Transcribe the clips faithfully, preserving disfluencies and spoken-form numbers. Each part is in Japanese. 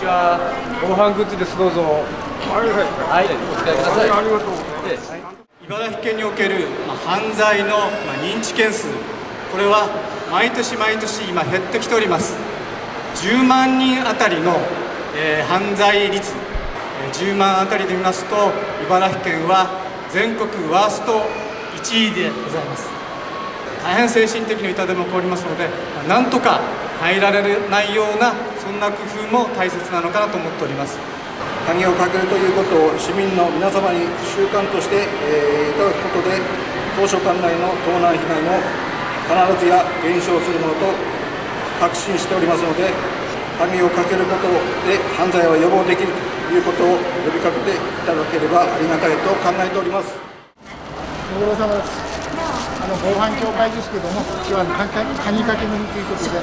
は。防犯グッズです。どうぞ。はいはい。はい、お使いください。ありがとう。 茨城県における犯罪の認知件数、これは毎年毎年今減ってきております。じゅうまんにんあたりの、えー、犯罪率、じゅうまんあたりで見ますと、茨城県は全国ワーストいちいでございます。大変精神的に痛手も起こりますので、なんとか入られないような、そんな工夫も大切なのかなと思っております。 鍵をかけるということを市民の皆様に習慣として、えー、いただくことで、当所管内の盗難被害も必ずや減少するものと確信しておりますので、鍵をかけることで犯罪は予防できるということを呼びかけていただければありがたいと考えております。 ご苦労様です。あの防犯協会ですけども、今日は鍵かけの日ということで。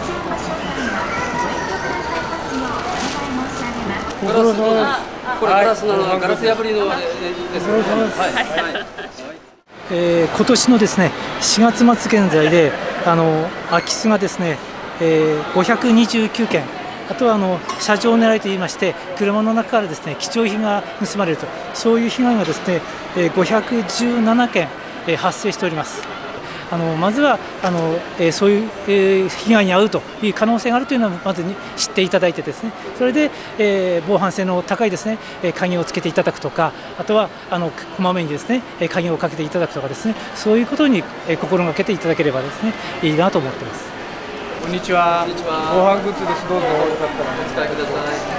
ご苦労様です。 これガラスなの、ガラス破りのです。 ご苦労様です。 はいはい。 えー、今年のですねしがつ末現在であの空き巣がですね、えー、ごひゃくにじゅうきゅうけん、あとはあの車上狙いといいまして、車の中からですね貴重品が盗まれると、そういう被害がですね、えー、ごひゃくじゅうななけん、えー、発生しております。あのまずはあの、えー、そういう、えー、被害に遭うという可能性があるというのをまずに知っていただいてですね、それで、えー、防犯性の高いですね、えー、鍵をつけていただくとか、あとはあのこまめにですね鍵をかけていただくとかですね、そういうことに、えー、心がけていただければですねいいなと思っています。 こんにちは。 こんにちは。 防犯グッズです。どうぞ。よかったらお使いください。